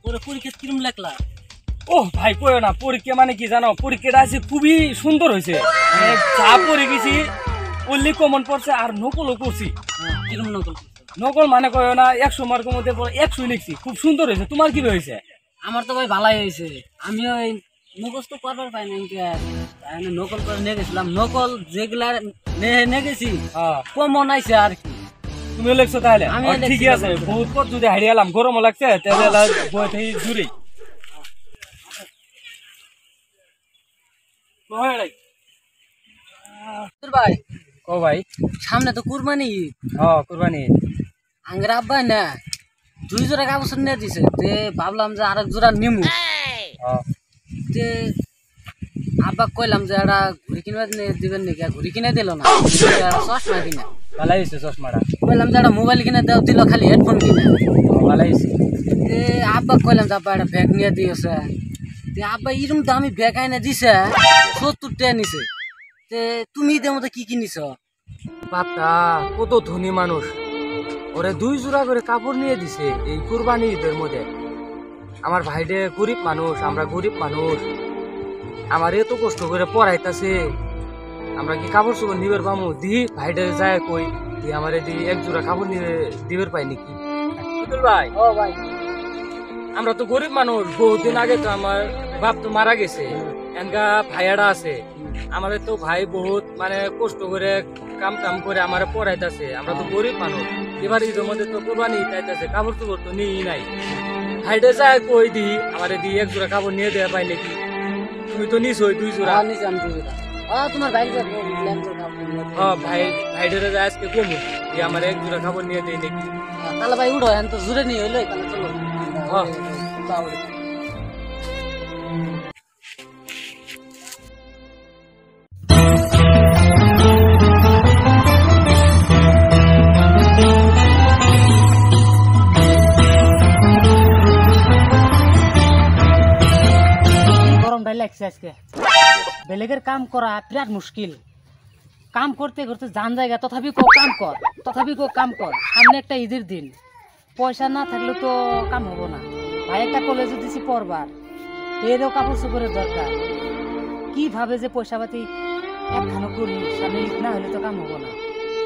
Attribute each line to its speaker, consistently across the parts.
Speaker 1: তোরে পরীক্ষা কিরম লাগলা?
Speaker 2: ওহ ভাই কইও না, পরীক্ষা মানে কি জানো, পরীক্ষাটা আছে খুবই সুন্দর হয়েছে। যা পড়ে গেছি ওনলি কমন পড়ছে, আর নকলও করছি।
Speaker 1: কিরম নকল?
Speaker 2: নকল মানে কইও না, 100 মার্কের মধ্যে 100 লিখছি, খুব সুন্দর হয়েছে। তোমার কি হয়েছে?
Speaker 1: আমার তো ভাই ভালাই হয়েছে। আমিও এই মুখস্থ করবার পাই না, নকল করে নিয়ে গেছিলাম। নকল যেগুলা নিয়ে গেছি কমন আইছে আর কি।
Speaker 2: তুমিও লিখছো তাহলে?
Speaker 1: আমিও
Speaker 2: ঠিকই আছে, বহুত পর যদি হারিয়ে এলাম, গরমও লাগছে, তাহলে বই থেকে জুড়ে
Speaker 1: ভাই।
Speaker 2: ও ভাই,
Speaker 1: সামনে তো কুরবানি ঈদ।
Speaker 2: কুরবানি।
Speaker 1: আঙ্গের আব্বা না 2 জোড়া কাপড় নিয়ে দিছে, তে ভাবলাম যে আরেক জোড়া নিমু। তে আব্বা কইলাম যে এটা ঘুরি কিনে দিবেন নাকি, ঘুরি কিনে দিল না, চশমা কিনা।
Speaker 2: ভালাই হয়েছে চশমাটা।
Speaker 1: কইলাম যে একটা মোবাইল কিনে দাও, দিল খালি হেডফোন কিনে।
Speaker 2: ভালাই হয়েছে।
Speaker 1: তে আব্বা কইলাম যে আব্বা একটা ব্যাগ নিয়ে দিয়েছে। তে আব্বা এরকম দামি ব্যাগ আইনা দিছে, 70 টাকা নিছে। তে তুমি এদের মধ্যে কি কিনিছ?
Speaker 2: বাপটা কত ধনী মানুষ, ওরে 2 জোড়া করে কাপড় নিয়ে দিছে এই কুরবানি ঈদের মধ্যে। আমার ভাইডে গরিব মানুষ, আমরা গরিব মানুষ, আমার এত কষ্ট করে পড়াইতাছে, আমরা কি কাপড় চোপড় নিবের পামু? দি ভাইডে যায় কই দি আমারে দি 1 জোড়া কাপড় নিয়ে দিবের পাই নাকি? ভাই
Speaker 1: ও ভাই,
Speaker 2: আমরা তো গরিব মানুষ, বহুদিন আগে তো আমার বাপ তো মারা গেছে, এনকা ভাইয়াটা আছে। আমাদের তো ভাই বহুত মানে কষ্ট করে কাম করে আমার পড়াইতেছে। আমরা তো গরিব মানুষ, এবার ঈদের মধ্যে তো কোরবানি চাইতেছে, কাপড় চোপড় তো নিই নাই। ভাইটা যায় কই দি আমারে দি 1 জোড়া কাপড় নিয়ে দেওয়া পাই নাকি? তুমি তো নিস ওই 2 জোড়া।
Speaker 1: নিছি আমি 2 জোড়া। তোমার ভাই
Speaker 2: ভাইডারে যায় আজকে কমু দি আমার 1 জোড়া কাপড় নিয়ে দেয় নাকি?
Speaker 1: তাহলে ভাই উঠো, এখন তো জুড়ে নিয়ে হইলো, তাহলে চলো। গরমটাই লাগছে আজকে, বেলেগের কাম করা বিরাট মুশকিল। কাম করতে করতে জান জায়গা, তথাপি কাম কর। সামনে একটা ঈদের দিন, পয়সা না থাকলে তো কাম হবো না। ভাই একটা কলেজে দিছি পড়বার, এরও কাপড় চোপড়ের দরকার। কিভাবে যে পয়সা পাতি একখানো করি, সামনে ঈদ না হলে তো কাম হবো না।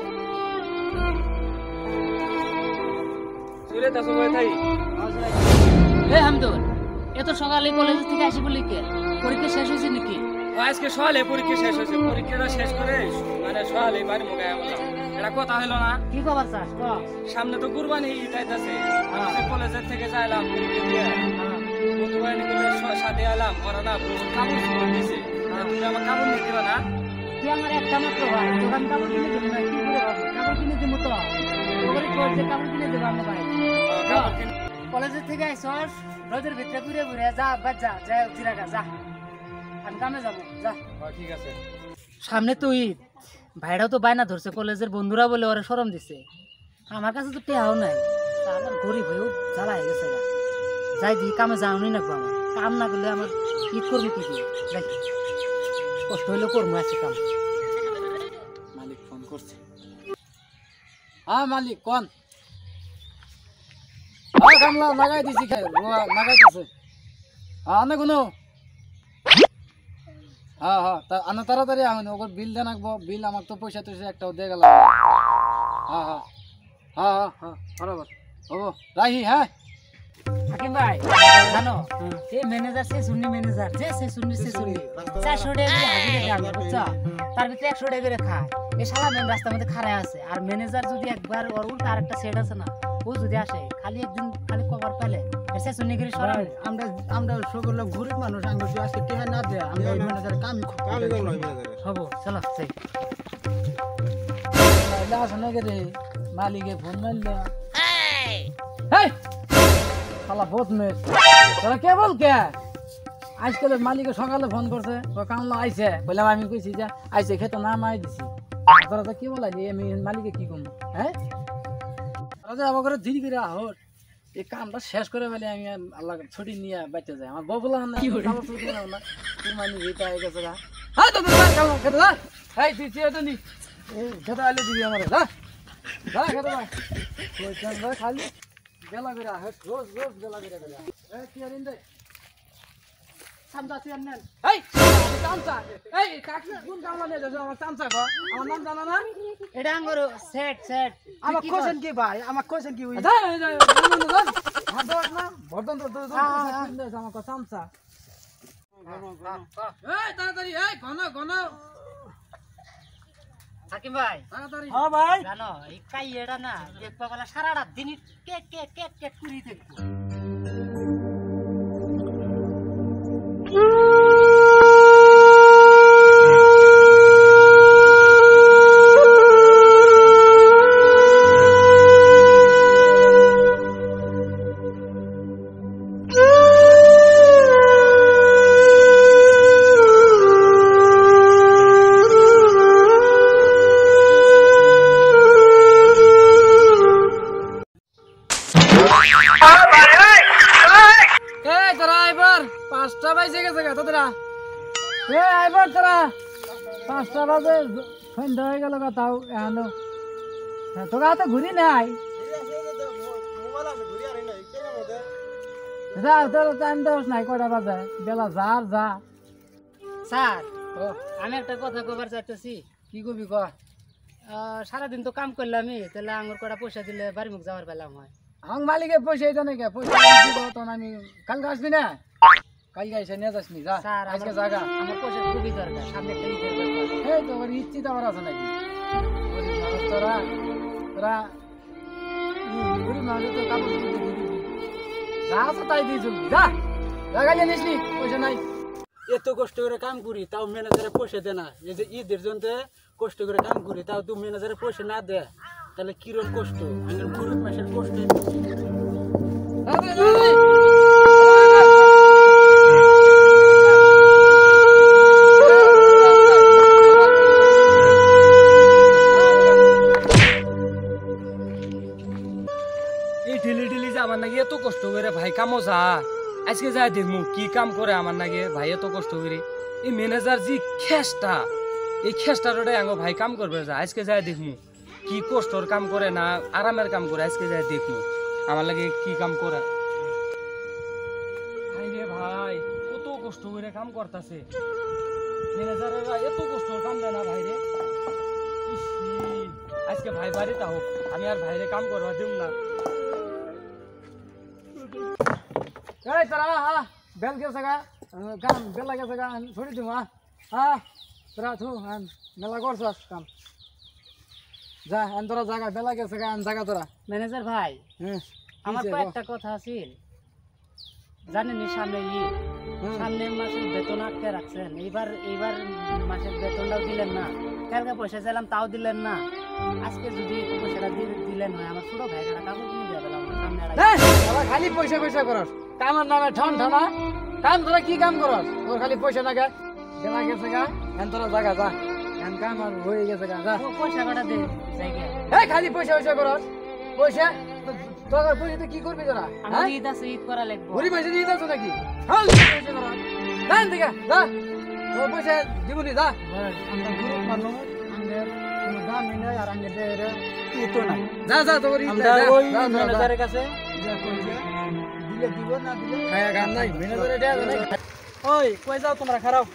Speaker 1: হামদুল, এত সকালে কলেজ থেকে আসি বলি কে? পরীক্ষা শেষ হয়েছে নাকি?
Speaker 2: আজকে সকালে পরীক্ষা শেষ হয়েছে, পরীক্ষাটা শেষ করে মানে সকালে বাড়ি মুখে আসলাম। এটা কথা হলো না?
Speaker 1: কি খবর চাস?
Speaker 2: সামনে তো কুরবানি ঈদ আইতাছে, কলেজের থেকে যাইলাম পরীক্ষা দিয়ে, সাথে এলাম, ওরা না কাপড় চোপড় দিছে। তুমি আমার কাপড় নিয়ে দিবা না?
Speaker 1: তুই আমার একটা মাত্র ভাই, তোর আমি কাপড় কিনে দেবো না? কি করে ভাবি কাপড় কিনে দেবো? তো কাপড় কিনে দেবো আমি ভাই। কলেজের থেকে আইসস, রোদের ভিতরে ঘুরে ঘুরে যা, বাদ যা, জিরাগা যা, আমি কামে যাবো, যা।
Speaker 2: ঠিক আছে।
Speaker 1: সামনে তো ঈদ, ভাইরাও তো বায়না ধরছে, কলেজের বন্ধুরা বলে ওরা শরম দিছে। আমার কাছে তো টেহাও নাই, আমার গরিব হয়েও জ্বালা হয়ে গেছে। যাই দি কামে যাওনি না, আমার কাম না করলে আমার ঈদ করবো কি দিয়ে? যাই, কষ্ট হইলেও করবো আছি কাম।
Speaker 2: মালিক ফোন করছে।
Speaker 1: হ্যাঁ মালিক কোন?
Speaker 3: কামলা লাগাই দিছি, লাগাইতেছে। আনে কোনো আনা তাড়াতাড়ি আহেন, ওর বিল দেন রাখবো। বিল আমার তো পয়সা টয়সা একটাও দিয়ে গেল। বরাবর হবো, রাহি। হ্যাঁ
Speaker 1: হাকিম ভাই জানো, এই ম্যানেজার সে শুনি, ম্যানেজার যে সে শুনি 400 টাকা করে হাজিরা দেয়, বুঝছো? তার ভিতরে 100 টাকা করে খায়। এই শালা মেন রাস্তার মধ্যে খাড়ায় আছে। আর ম্যানেজার যদি একবার ওর উল্টা আরেকটা সেট আছে না, ও যদি আসে খালি একদিন খালি কভার পেলে সে শুনি করে সরাই।
Speaker 3: আমরা সকল লোক গরিব মানুষ, আমরা আজকে টেহা না দেয়, আমরা ওই ম্যানেজার কামই
Speaker 1: হবো। চলো যাই।
Speaker 3: আসনে রে মালিকে ফোন মারল, শালা বদমেশ। তোরা কে বল কে? আজকাল মালিকে সকালে ফোন করছে, কামলা আইছে, বললাম আমি কইছি যে আইছে, খেতে না মাই দিছি। তোরা তো কি বলা যে আমি মালিকে কি করবো? হ্যাঁ তোরা যে আমার করে ধীরে করে আহর, এই কামটা শেষ করে বলে আমি আল্লাহ ছুটি নিয়ে বাইতে যাই। আমার বউ বলা না কুরবানি যেটা হয়ে গেছে। খেতে আইলে দিবি আমার, খেতে খালি বেলা করে রোজ রোজ বেলা করে কি আর ইন্দে
Speaker 1: সামদা তুই আনেন
Speaker 3: এই চামচা এই কাকি কোন কামলা নিয়ে যাচ্ছ আমার চামচা গো আমার নাম জানা না
Speaker 1: এটা আঙ্গুর সেট সেট
Speaker 4: আমার কোশ্চেন কি ভাই আমার কোশ্চেন কি
Speaker 3: হাত দাও না বর্তন তো আমার চামচা এই তাড়াতাড়ি এই ঘন ঘন
Speaker 1: হাকিম ভাই
Speaker 3: তাড়াতাড়ি
Speaker 4: হ্যাঁ ভাই
Speaker 1: জানো এই কাইয়েটা না দেখবা বলা সারা রাত দিন কেক কেক কেক কেক করি থাকবো
Speaker 3: এই তোরা এবার 5টা বাজে গেছে গা তোরা এবার তোরা 5টা বাজে সন্ধ্যা হয়ে গেল গা তাও এখনো তোরা হাতে ঘুরি নাই যা তোর টাইম দেওয়াস নাই কয়টা বাজে বেলা যা আর যা
Speaker 1: স্যার
Speaker 3: ও
Speaker 1: আমি একটা কথা কবার চাইতেছি
Speaker 3: কি করবি ক
Speaker 1: সারাদিন তো কাম করলামই তাহলে আঙ্গুর কটা পয়সা দিলে বাড়ি মুখ যাওয়ার পেলাম হয়
Speaker 3: আমার মালিকের পয়সা এটা নাকি পয়সা দিব তখন আমি কালকে আসবি না কালকে এসে নিয়ে যাসনি যা
Speaker 1: স্যার
Speaker 3: আজকে জায়গা
Speaker 1: আমার পয়সা খুবই দরকার সামনে একটা ঈদের ব্যাপার
Speaker 3: এই তো ওর ইচ্ছি তো আমার আছে নাকি গরিব মানুষ তোরা তোরা গরিব মানুষ তো কাপড় চোপড় দিয়ে দিবি যা আছে তাই দিয়ে চলবি যা লাগাইলে নিসনি পয়সা নাই
Speaker 4: এত কষ্ট করে কাম করি তাও ম্যানেজারে পয়সা দে না এই যে ঈদের জন্য কষ্ট করে কাম করি তাও তুই ম্যানেজারে পয়সা না দে তাহলে কিরকম কষ্ট আমার গরিব মাসের কষ্ট
Speaker 2: এই ঢিলি ঢিলি যে আমার নাকি এত কষ্ট করে ভাই কামো যা আজকে যাই দেখমু কি কাম করে আমার নাকি ভাই এত কষ্ট করে এই ম্যানেজার যে খেসটা এই খেসটারটাই আঙ্গো ভাই কাম করবে যা আজকে যাই দেখমু কি কষ্টর কাম করে না আরামের কাম করে আজকে যাই দেখমু আমার লাগে কি কাম করে ভাই রে ভাই কত কষ্ট করে কাম করতেছে ম্যানেজারেরা এত কষ্টর কাম দেয় না ভাই রে ইসি, আজকে ভাই বাড়িতে হোক আমি আর ভাইরে কাম করবা দিব না
Speaker 3: এই তোরা হ্যাঁ বেল গেছে গা কাম বেলা গেছে গা ছড়ি দিব হ্যাঁ তোরা থু মেলা করছস কাম যা এন তোরা জায়গা বেলা গেছে গা জায়গা তোরা
Speaker 1: ম্যানেজার ভাই
Speaker 3: হ্যাঁ
Speaker 1: আমার তো একটা কথা আছিল জানেনই সামনে ঈদ সামনের মাসের বেতন আটকে রাখছেন এইবার মাসের বেতনটাও দিলেন না কালকে পয়সা চাইলাম তাও দিলেন না আজকে যদি পয়সাটা দিলেন না আমার ছোট ভাইরা কাপড় কিনে দিয়ে পেলাম না সামনে
Speaker 3: খালি পয়সা পয়সা করস কামের নামে ঠন ঠনা কাম তোরা কি কাম করস তোর খালি পয়সা না গে বেলা গেছে গা এন তোরা জায়গা যা এন কাম আর হয়ে গেছে গা যা
Speaker 1: পয়সা কটা দে জায়গা
Speaker 3: এই খালি পয়সা পয়সা করস পয়সা তোর পয়সা কি করবি তোরা
Speaker 1: আমার ঈদ আছে ঈদ করা লাগবে
Speaker 3: ঘুরি পয়সা দিয়ে দাও নাকি হল পয়সা করস জান দিকে যা তোর পয়সা দিবনি যা
Speaker 4: আমরা গরিব মানুষ আমাদের কোনো দামই নাই আর আমাদের তো নাই
Speaker 3: যা যা তোর
Speaker 4: আমরা ওই ম্যানেজারের কাছে যা কইবে দিলে দিব না দিলে
Speaker 3: খায়া গান নাই ম্যানেজারে দেয়া নাই
Speaker 4: ওই কই যাও তোমরা খারাপ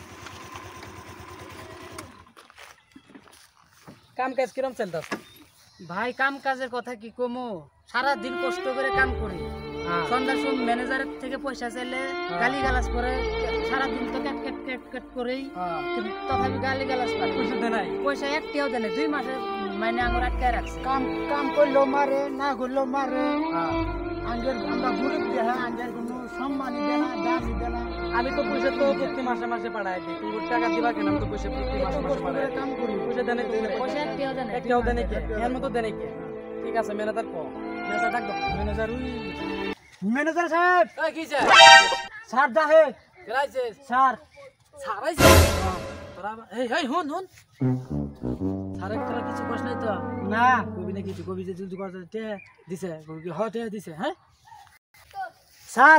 Speaker 4: কাম কাজ কিরম চলতাছে
Speaker 1: ভাই কাম কাজের কথা কি কমো সারা দিন কষ্ট করে কাম করি সন্ধ্যার সময় ম্যানেজারের থেকে পয়সা চাইলে গালি গালাজ করে সারা দিন তো ক্যাট ক্যাট ক্যাট ক্যাট করেই কিন্তু তথাপি গালি গালাজ করে
Speaker 4: পয়সা দে নাই
Speaker 1: পয়সা একটিও দেয় না 2 মাসের মাইনে আঙুর আটকায় রাখছে
Speaker 4: কাম কাম করলেও মারে না করলেও মারে আঙ্গের আমরা গরিব দেহা আঙ্গের কোনো সম্মানই দেয় না দামই দেয় না আমি তো পয়সা তো প্রতি মাসে মাসে পাঠাই দিই তুমি টাকা দিবা কেন আমি তো পয়সা প্রতি মাসে মাসে পাঠাই কাম করি পয়সা দেনে
Speaker 1: পয়সা একটিও দেয় না
Speaker 4: একটাও দেনে কে এর মতো দেনে কে ঠিক আছে ম্যানেজার কো ম্যানেজার ডাকবো ম্যানেজার ওই ম্যানেজার সাহেব
Speaker 3: এই কি চাই
Speaker 4: স্যার দাহে
Speaker 3: কেলাইছে
Speaker 4: স্যার
Speaker 3: ছাড়াইছে
Speaker 4: তোরা এই এই হুন হুন স্যার তোরা কিছু কষ্ট নাই তো
Speaker 1: না
Speaker 4: কবি না কিছু কবি যে তুই কথা দিছে কবি কি হতে দিছে হ্যাঁ স্যার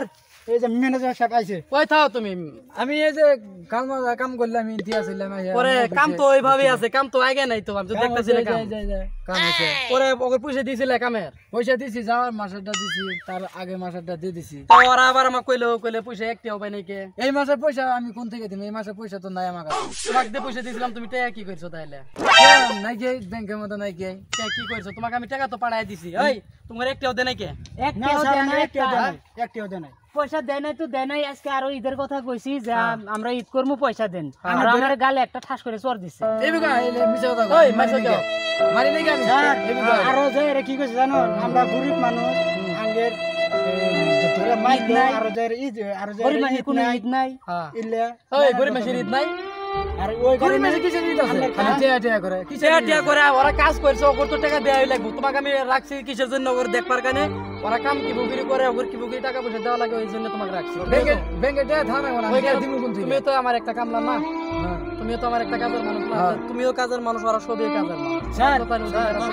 Speaker 4: এই যে ম্যানেজার সাহেব আইছে।
Speaker 5: কই থাও তুমি?
Speaker 3: আমি এই যে কাম করলাম দিয়েছিলাম
Speaker 5: পরে কাম তো ওইভাবেই আছে, কাম তো আগে নাই তো, আমি তো দেখতেছিলাম কাম।
Speaker 3: কাম আছে
Speaker 5: পরে ওকে পয়সা দিয়েছিলে কামের?
Speaker 3: পয়সা দিছি, যাওয়ার মাসেরটা দিছি, তার আগে মাসেরটা দিয়ে দিছি।
Speaker 5: তো ওরা আবার আমাকে কইলে পয়সা একটাও পাই নাই কে?
Speaker 3: এই মাসের পয়সা আমি কোন থেকে দিম? এই মাসের পয়সা তো নাই আমার কাছে।
Speaker 5: তোমাকে দিয়ে পয়সা দিয়েছিলাম, তুমি টাকা কি করছো তাইলে?
Speaker 3: নাই কে ব্যাংকের মতো নাই কে?
Speaker 5: টাকা কি করছো? তোমাকে আমি টাকা তো পাঠাই দিছি। এই তোমার একটাও দেয় নাই কে?
Speaker 1: একটাও দেয় নাই,
Speaker 4: একটিও দেয় নাই।
Speaker 1: পয়সা দেয় নাই তো দেয় নাই। আজকে আরো ঈদের কথা কইছি যে আমরা ঈদ করবো, পয়সা দেন। আর আমার গালে একটা ঠাস করে চর দিছে।
Speaker 3: এই বিঘা মিছা কথা
Speaker 5: ওই
Speaker 3: কই,
Speaker 5: মাইসো কেউ?
Speaker 3: মারি নাই আমি। এই বিঘা
Speaker 4: আরো যে এরা কি কইছে জানো, আমরা গরিব মানুষ, আঙ্গের ধরে মাইক নাই, আরো যে আরো যে
Speaker 1: গরিব মানুষের কোনো ঈদ নাই।
Speaker 5: হ্যাঁ।
Speaker 4: ইল্লে
Speaker 5: ওই গরিব মাসের ঈদ নাই?
Speaker 4: আর ওই
Speaker 3: গরিব মেসে কিসের দিতে আছে? খালি টিয়া করে কিসের
Speaker 5: টাকা টিয়া করে ওরা কাজ করছে, ওর তো টাকা দেওয়াই লাগবে। তোমাকে আমি রাখছি কিসের জন্য? ওর দেখবার কানে ওরা কাম কি বুকিরি করে, ওর কি বুকিরি টাকা পয়সা দেওয়া লাগে, ওই জন্য তোমাকে রাখছি।
Speaker 3: ব্যাংকে টিয়া থানা কোন? আমি
Speaker 5: ওইখানে
Speaker 3: দিব কোন থেকে?
Speaker 5: তুমিও তো আমার একটা কামলা না, তুমিও তো আমার একটা কাজের মানুষ না।
Speaker 3: হ্যাঁ।
Speaker 5: তুমিও কাজের মানুষ, ওরা সবই কাজের মানুষ।
Speaker 4: স্যার,
Speaker 5: তো তাই ওদের কাছে-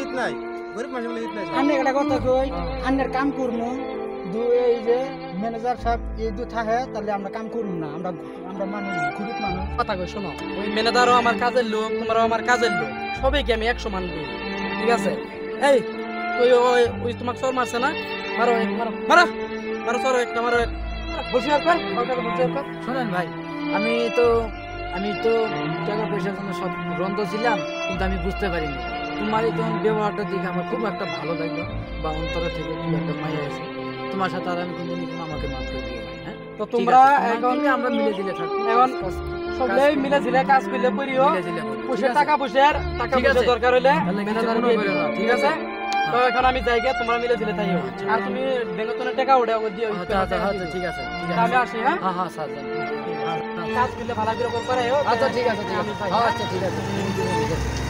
Speaker 4: আমি একটা কথা কই, আন্নের কাম করবো এই যে ম্যানেজার সাহেব এই দু থাকে, তাহলে আমরা কাম করুন না। আমরা আমরা মানুষ, গরিব মানুষ।
Speaker 5: কথা কই শোনো, ওই ম্যানেজারও আমার কাজের লোক, তোমারও আমার কাজের লোক, সবাইকে আমি 100 মান দিই, ঠিক আছে? এই তুই ওই ওই তোমাকে চোর মারছে না? মারো মারো মারো মারো, চোর একটা মারো, বসে কর বসে কর।
Speaker 3: শোনেন ভাই, আমি তো টাকা পয়সার জন্য সব রন্ধ ছিলাম, কিন্তু আমি বুঝতে পারিনি তোমার এই তোমার ব্যবহারটা দেখে আমার খুব একটা ভালো লাগলো, বা অন্তরে থেকে খুব একটা মায়া আছে তোমার সাথে। আর আমি কোনদিন আমাকে মাফ করে দিও ভাই, হ্যাঁ?
Speaker 5: তো
Speaker 3: ঠিক
Speaker 5: তোমরা
Speaker 3: আছে,
Speaker 5: এখন
Speaker 3: আমরা মিলে দিলে থাকবো।
Speaker 5: এখন সবাই মিলে ঝিলে কাজ করলে করিও,
Speaker 3: মিলে দিলে করি।
Speaker 5: পয়সা
Speaker 3: ঠিক আছে?
Speaker 5: টাকা পয়সার
Speaker 3: ঠিক আছে।
Speaker 5: দরকার হলে
Speaker 3: তাহলে কিছু
Speaker 5: ম্যানেজার
Speaker 3: মনে
Speaker 5: দিয়ে
Speaker 3: করো
Speaker 5: দিও,
Speaker 3: না,
Speaker 5: ঠিক আছে? তো এখন আমি যাই গে, তোমরা মিলে ঝিলে তাইও। আর তুমি বেতনের টাকা ওটা দিও।
Speaker 3: আচ্ছা আচ্ছা আচ্ছা, ঠিক আছে ঠিক
Speaker 5: আমি
Speaker 3: আছে।
Speaker 5: আসি, হ্যাঁ?
Speaker 3: হ্যাঁ হ্যাঁ স্যার যান।
Speaker 5: কাজ করলে ভালো করে করে
Speaker 3: আচ্ছা ঠিক আছে ঠিক আছে।
Speaker 5: আমি যাই,
Speaker 3: হ্যাঁ
Speaker 5: হ্যাঁ?
Speaker 3: আচ্ছা ঠিক আছে।